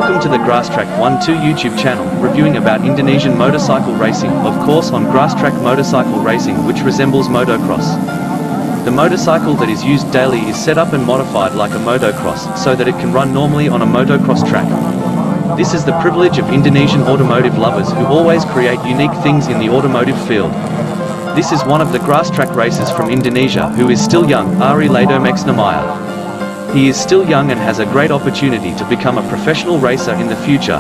Welcome to the Grasstrack 12 YouTube channel, reviewing about Indonesian motorcycle racing, of course on Grasstrack motorcycle racing, which resembles motocross. The motorcycle that is used daily is set up and modified like a motocross, so that it can run normally on a motocross track. This is the privilege of Indonesian automotive lovers who always create unique things in the automotive field. This is one of the Grasstrack racers from Indonesia who is still young, Ari Ladomex namanya. He is still young and has a great opportunity to become a professional racer in the future.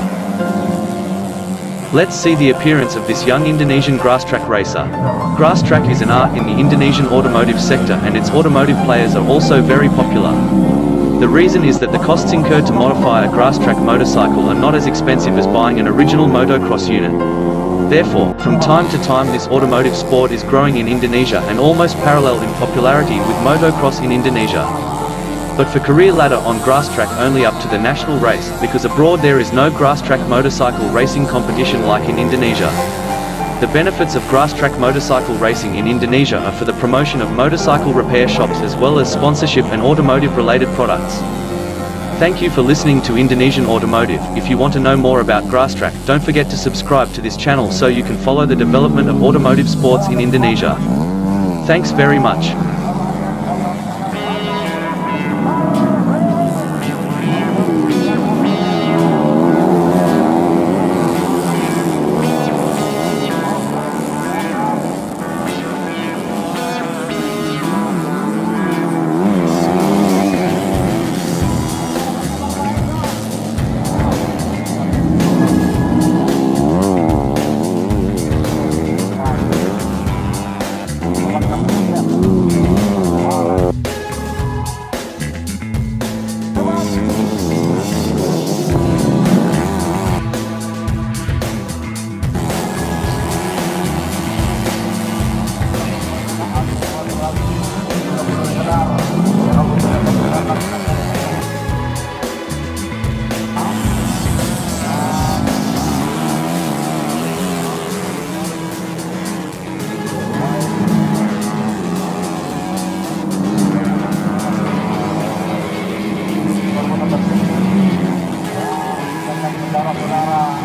Let's see the appearance of this young Indonesian Grasstrack racer. Grasstrack is an art in the Indonesian automotive sector, and its automotive players are also very popular. The reason is that the costs incurred to modify a Grasstrack motorcycle are not as expensive as buying an original motocross unit. Therefore, from time to time this automotive sport is growing in Indonesia and almost parallel in popularity with motocross in Indonesia. But for career ladder on Grasstrack only up to the national race, because abroad there is no Grasstrack motorcycle racing competition like in Indonesia. The benefits of Grasstrack motorcycle racing in Indonesia are for the promotion of motorcycle repair shops as well as sponsorship and automotive related products. Thank you for listening to Indonesian Automotive. If you want to know more about Grasstrack, don't forget to subscribe to this channel so you can follow the development of automotive sports in Indonesia. Thanks very much. Saudara-saudara